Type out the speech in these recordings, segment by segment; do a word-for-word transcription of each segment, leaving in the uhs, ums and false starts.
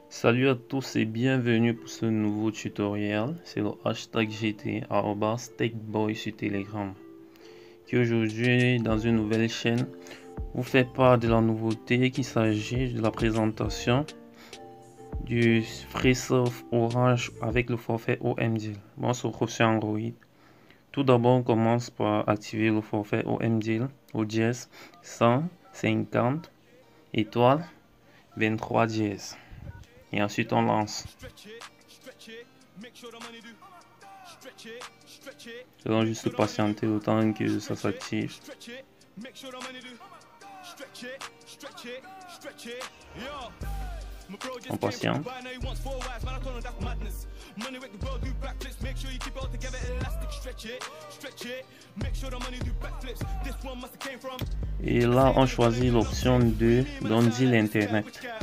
Salut à tous et bienvenue pour ce nouveau tutoriel. C'est le hashtag G T arobase techboy sur Telegram qui aujourd'hui dans une nouvelle chaîne vous fait part de la nouveauté qu'il s'agit de la présentation du FreeSurf Orange avec le forfait O M D I L. Bon, on se retrouve sur Android. Tout d'abord, on commence par activer le forfait O M D I L au dièse cent cinquante étoiles vingt-trois dièse. Et ensuite on lance. Nous allons juste patienter le temps que ça s'active. On patiente. Et là on choisit l'option deux d'On Dit l'Internet.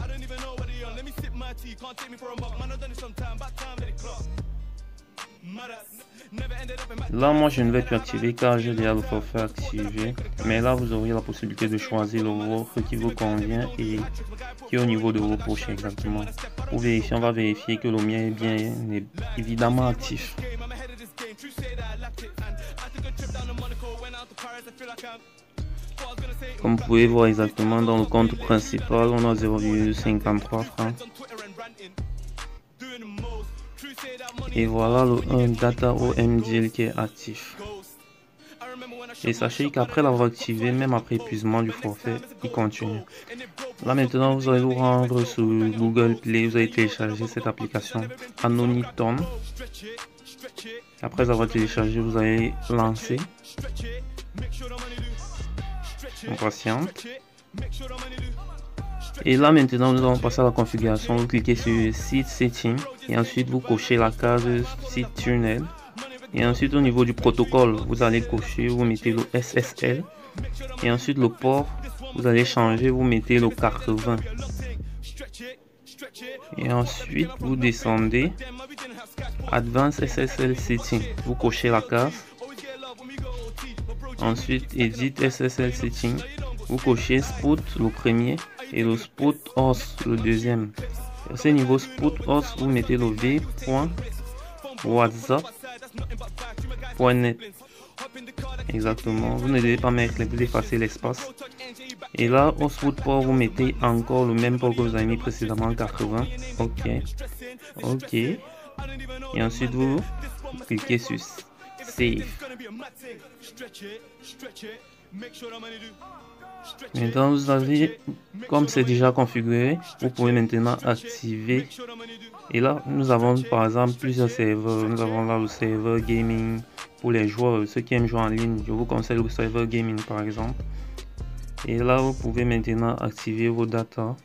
Là moi je ne vais plus activer car j'ai déjà le forfait activé, mais là vous aurez la possibilité de choisir le vôtre qui vous convient et qui est au niveau de vos poches exactement. Pour vérifier, on va vérifier que le mien est bien est évidemment actif. Comme vous pouvez voir exactement dans le compte principal, on a zéro virgule cinquante-trois francs. Et voilà le un data O M D I L qui est actif. Et sachez qu'après l'avoir activé, même après épuisement du forfait, il continue. Là maintenant, vous allez vous rendre sur Google Play, vous allez télécharger cette application Anonyton. Après avoir téléchargé, vous allez lancer. On patiente. Et là maintenant nous allons passer à la configuration. Vous cliquez sur Site Setting et ensuite vous cochez la case Site Tunnel. Et ensuite au niveau du protocole vous allez cocher, vous mettez le S S L. Et ensuite le port vous allez changer, vous mettez le quatre-vingts. Et ensuite vous descendez Advanced S S L Setting, vous cochez la case. Ensuite Edit S S L Setting, vous cochez Spot le premier et le Spot Host le deuxième. À ce niveau Spot Host, vous mettez le v point whatsapp point net. Exactement, vous ne devez pas mettre, vous effacez l'espace. Et là au Spot Port, vous mettez encore le même port que vous avez mis précédemment, quatre-vingts. Ok, ok. Et ensuite vous cliquez sur Save. Maintenant vous avez, comme c'est déjà configuré, vous pouvez maintenant activer. Et là nous avons par exemple plusieurs serveurs. Nous avons là le serveur gaming pour les joueurs, ceux qui aiment jouer en ligne. Je vous conseille le serveur gaming par exemple. Et là vous pouvez maintenant activer vos datas.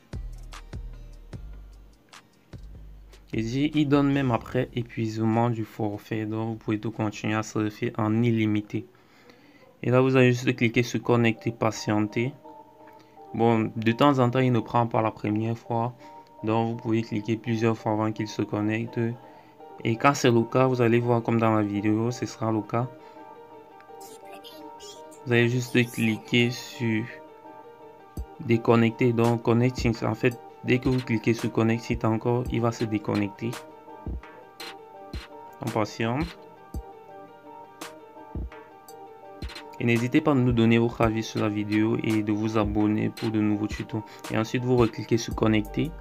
Et il donne même après épuisement du forfait, donc vous pouvez tout continuer à surfer en illimité. Et là vous allez juste cliquer sur connecter, patienter. Bon, de temps en temps il ne prend pas la première fois, donc vous pouvez cliquer plusieurs fois avant qu'il se connecte. Et quand c'est le cas, vous allez voir comme dans la vidéo, ce sera le cas. Vous allez juste cliquer sur déconnecter, donc connecting. En fait, dès que vous cliquez sur connecter encore, il va se déconnecter. On patiente. Et n'hésitez pas à nous donner votre avis sur la vidéo et de vous abonner pour de nouveaux tutos. Et ensuite vous recliquez sur connecter.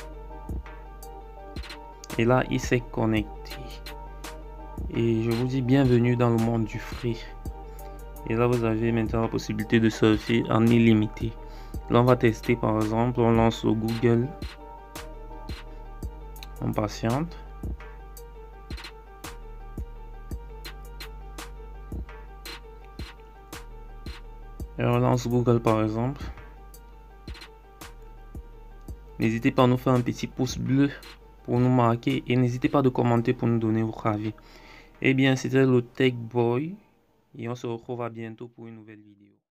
Et là il s'est connecté. Et je vous dis bienvenue dans le monde du free. Et là vous avez maintenant la possibilité de surfer en illimité. Là on va tester par exemple, on lance au Google. On patiente. Et on lance Google par exemple. N'hésitez pas à nous faire un petit pouce bleu pour nous marquer et n'hésitez pas de commenter pour nous donner votre avis. Et bien c'était le Tech Boy et on se retrouve à bientôt pour une nouvelle vidéo.